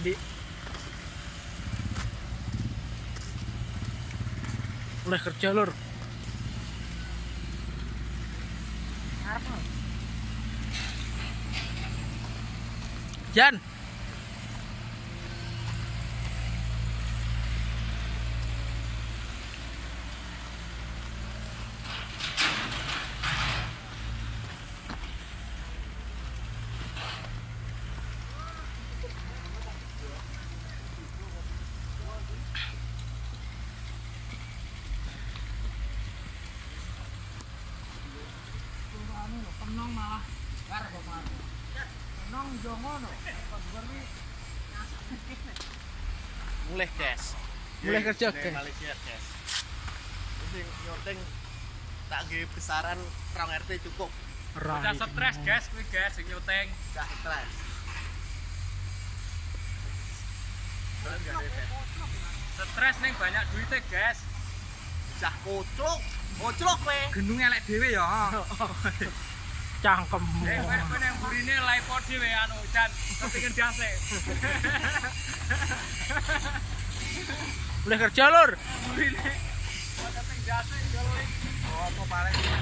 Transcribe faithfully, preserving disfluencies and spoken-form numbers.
Di mulai kerja lur. Jan. Penong malah war kok malah. Penong yo ngono. Mulai guys. Mulai kerja guys. Malaysia guys. Ini nyoteng tak nggih besaran rong R T cukup. Udah stres guys kuwi guys sing nyoteng. Gak stres. Stres ning banyak duitnya guys. Cah kocok. Kocok kowe. Genung elek dhewe ya. Cangkem. Eh kowe kowe nang burine live dhewe anu Jan, kepengin dase. Mulai kerja lur. Burine kepengin dase yo. Oh apa paling